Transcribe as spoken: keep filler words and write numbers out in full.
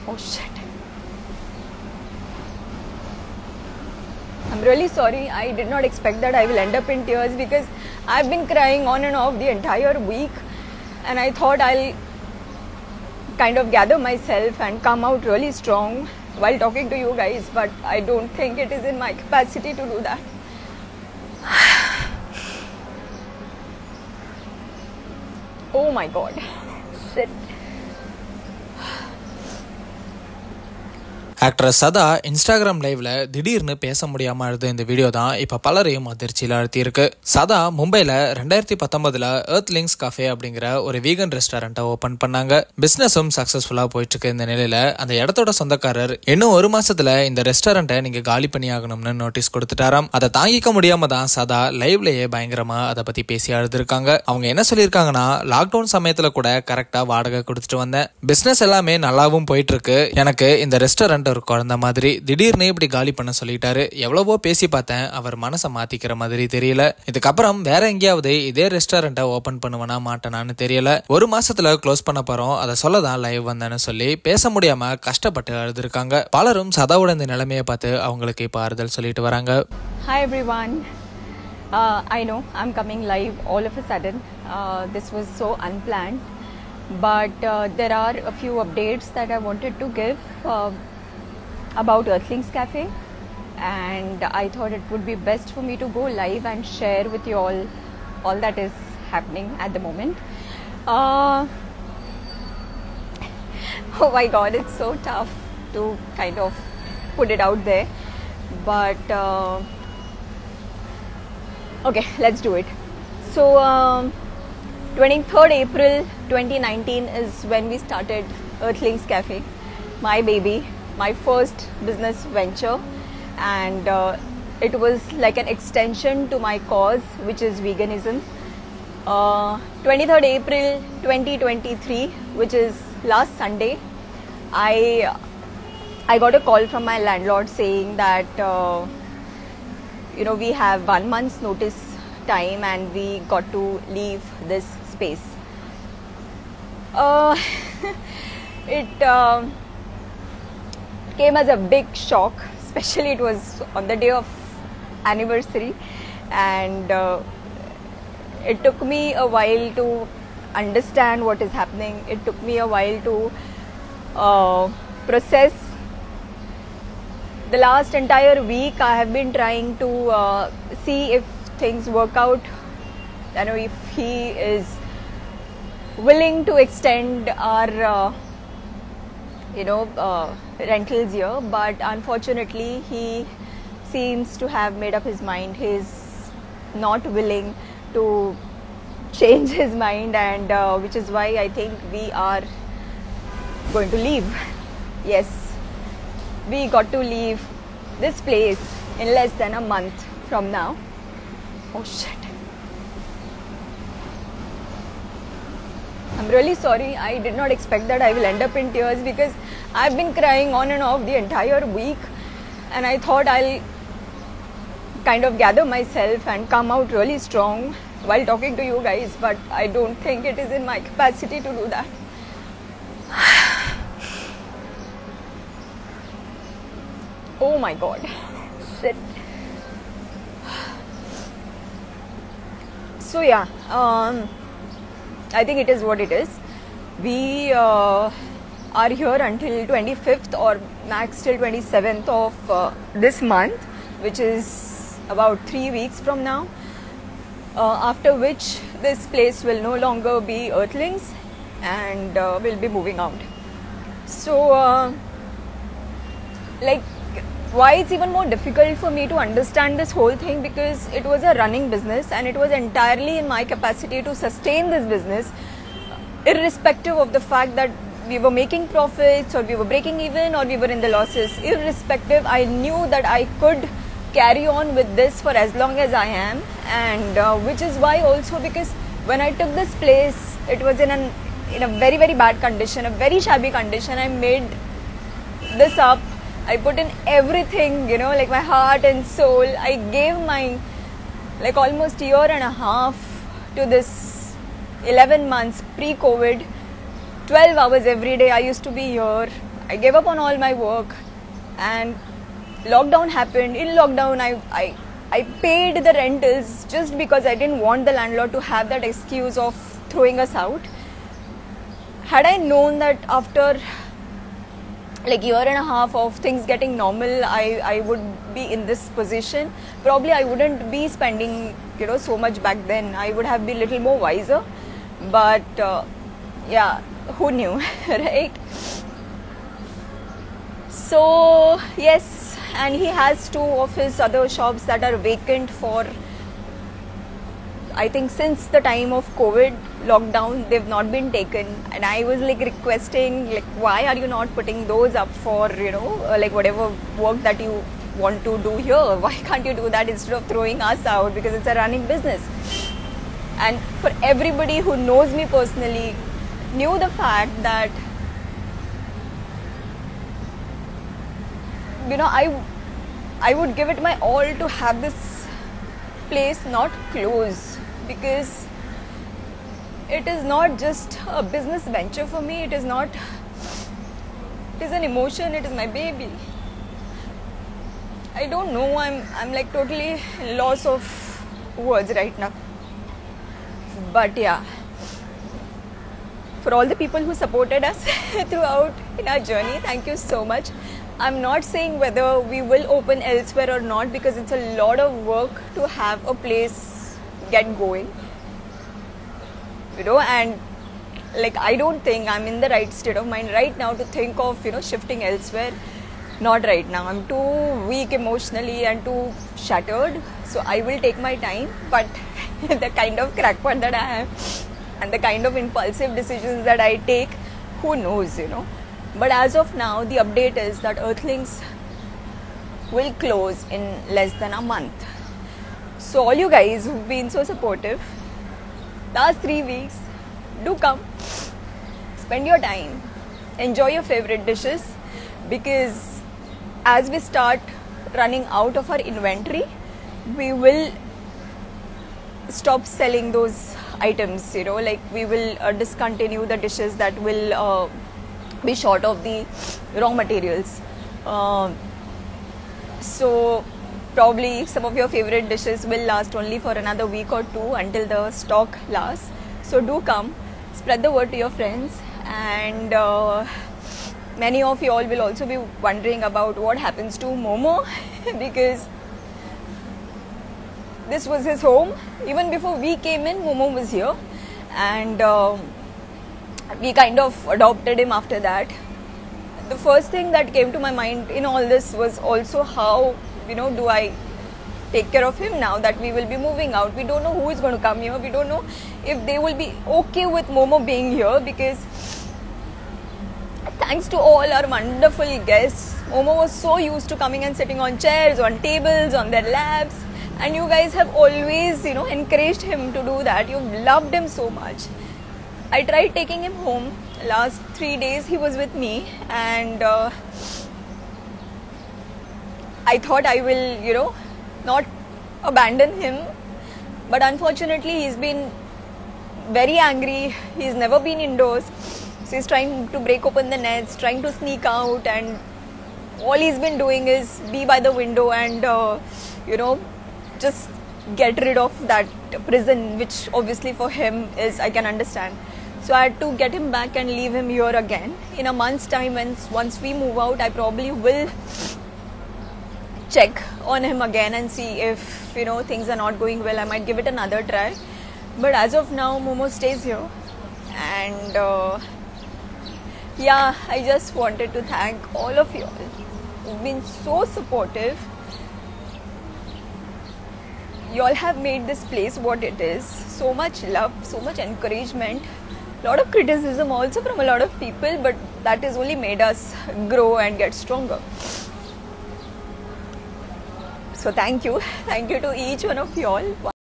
Oh shit. I'm really sorry. I did not expect that I will end up in tears because I've been crying on and off the entire week, and I thought I'll kind of gather myself and come out really strong while talking to you guys, but I don't think it is in my capacity to do that. Oh my god. Shit. Actress Sadha Instagram லைவ்ல திடீர்னு பேச முடியாம இருந்த இந்த video தான் இப்ப பலரையும் அதிர்ச்சியில் அழுத்தியிருக்கு. சதா மும்பைல ரெண்டாயிரத்தி பத்தொன்பதுல எர்த்லிங்ஸ் கஃபே அப்படிங்கிற ஒரு வீகன் ரெஸ்டாரண்ட்டை ஓபன் பண்ணாங்க. பிசினஸும் சக்சஸ்ஃபுல்லா போயிட்டு இருக்கு. இந்த நிலையில அந்த இடத்தோட சொந்தக்காரர் இன்னும் ஒரு மாசத்துல இந்த ரெஸ்டாரண்ட்டை நீங்க காலி பண்ணி ஆகணும்னு நோட்டீஸ் கொடுத்துட்டாராம். அதை தாங்கிக்க முடியாம தான் சதா லைவ்லயே பயங்கரமா அதை பத்தி பேசி அழுதுருக்காங்க. அவங்க என்ன சொல்லியிருக்காங்கன்னா, லாக்டவுன் சமயத்துல கூட கரெக்டா வாடகை கொடுத்துட்டு வந்தேன், பிசினஸ் எல்லாமே நல்லாவும் போயிட்டு இருக்கு, எனக்கு இந்த ரெஸ்டாரண்ட் ஒரு குழந்தை மாதிரி, திடீர்னு இப்படி காலி பண்ண சொல்லிட்டாரு, எவ்வளவோ பேசி பார்த்தேன், அவர் மனசை மாத்திக்கிற மாதிரி தெரியல, இதுக்கப்புறம் வேற எங்கேயாவது இதே ரெஸ்டாரண்ட்டை ஓபன் பண்ணுவனா மாட்டேனான்னு தெரியல, ஒரு மாசத்துல க்ளோஸ் பண்ண போறோம், அதை சொல்லதான் லைவ் வந்தேன்னு சொல்லி பேச முடியாம கஷ்டப்பட்டு அழுதுருக்காங்க. பலரும் சதாவோட இந்த நிலைமையை பார்த்து அவங்களுக்கு இப்ப ஆறுதல் சொல்லிட்டு வராங்க. Hi everyone. Uh, I know I'm coming live all of a sudden. Uh, this was so unplanned, but uh, there are a few updates that I wanted to give uh, about Earthlings Cafe, and I thought it would be best for me to go live and share with you all all that is happening at the moment. Uh, oh my god, it's so tough to kind of put it out there, but uh, okay, let's do it. So um, twenty-third April twenty nineteen is when we started Earthlings Cafe, my baby, my first business venture, and uh, it was like an extension to my cause, which is veganism. uh, twenty-third April twenty twenty-three, which is last Sunday, I I got a call from my landlord saying that uh, you know we have one month's notice time and we got to leave this space. uh, it uh, came as a big shock, especially it was on the day of anniversary, and uh, it took me a while to understand what is happening. It took me a while to uh, process. The last entire week I have been trying to uh, see if things work out, you know, if he is willing to extend our uh, you know uh, rentals here, but unfortunately he seems to have made up his mind. He is not willing to change his mind, and uh, which is why I think we are going to leave. Yes, we got to leave this place in less than a month from now. Oh shit. I'm really sorry. I did not expect that I will end up in tears because I've been crying on and off the entire week, and I thought I'll kind of gather myself and come out really strong while talking to you guys, but I don't think it is in my capacity to do that. Oh my god. Shit. So yeah, um, I think it is what it is. We uh, are here until twenty-fifth or max till twenty-seventh of uh, this month, which is about three weeks from now, uh, after which this place will no longer be Earthlings, and uh, we'll be moving out. So uh, like why it's even more difficult for me to understand this whole thing, because it was a running business and it was entirely in my capacity to sustain this business, irrespective of the fact that we were making profits or we were breaking even or we were in the losses. Irrespective, I knew that I could carry on with this for as long as I am, and uh, which is why also, because when I took this place, it was in an in a very very bad condition, a very shabby condition. I made this up. I put in everything, you know, like my heart and soul. I gave my like almost year and a half to this eleven months pre-COVID, twelve hours every day. I used to be here. I gave up on all my work, and lockdown happened. In lockdown, I, I, I paid the rentals just because I didn't want the landlord to have that excuse of throwing us out. Had I known that after like year and a half of things getting normal, I, I would be in this position, probably I wouldn't be spending, you know, so much back then. I would have been a little more wiser. But uh, yeah, who knew, right? So yes, and he has two of his other shops that are vacant for, I think, since the time of COVID lockdown, they've not been taken. And I was like requesting, like, why are you not putting those up for, you know, uh, like whatever work that you want to do here? Why can't you do that instead of throwing us out? Because it's a running business. And for everybody who knows me personally, knew the fact that, you know, I, I would give it my all to have this place not close, because it is not just a business venture for me. It is not, it is an emotion. It is my baby. I don't know, I'm, I'm like totally loss of words right now. But yeah, for all the people who supported us throughout in our journey, thank you so much. I'm not saying whether we will open elsewhere or not, because it's a lot of work to have a place get going, you know, and like I don't think I'm in the right state of mind right now to think of, you know, shifting elsewhere. Not right now. I'm too weak emotionally and too shattered, so I will take my time. But the kind of crackpot that I am and the kind of impulsive decisions that I take, who knows, you know. But as of now, the update is that Earthlings will close in less than a month. So all you guys who've been so supportive last three weeks, do come, spend your time, enjoy your favorite dishes, because as we start running out of our inventory, we will stop selling those items, you know, like we will uh, discontinue the dishes that will uh, be short of the raw materials. Uh, so probably some of your favorite dishes will last only for another week or two until the stock lasts. So do come, spread the word to your friends, and uh, many of you all will also be wondering about what happens to Momo because this was his home. Even before we came in, Momo was here, and uh, we kind of adopted him after that. The first thing that came to my mind in all this was also how, you know, do I take care of him now that we will be moving out? We don't know who is going to come here. We don't know if they will be okay with Momo being here, because thanks to all our wonderful guests, Momo was so used to coming and sitting on chairs, on tables, on their laps, and you guys have always, you know, encouraged him to do that. You've loved him so much. I tried taking him home. Last three days he was with me, and uh, I thought I will, you know, not abandon him, but unfortunately he's been very angry. He's never been indoors, so he's trying to break open the nets, trying to sneak out, and all he's been doing is be by the window and uh, you know, just get rid of that prison, which obviously for him is, I can understand. So I had to get him back and leave him here again. In a month's time, when once we move out, I probably will check on him again and see if, you know, things are not going well. I might give it another try. But as of now, Momo stays here. And uh, yeah, I just wanted to thank all of you all who've been so supportive. You all have made this place what it is. So much love, so much encouragement. A lot of criticism also from a lot of people, but that has only made us grow and get stronger. So thank you. Thank you to each one of you all.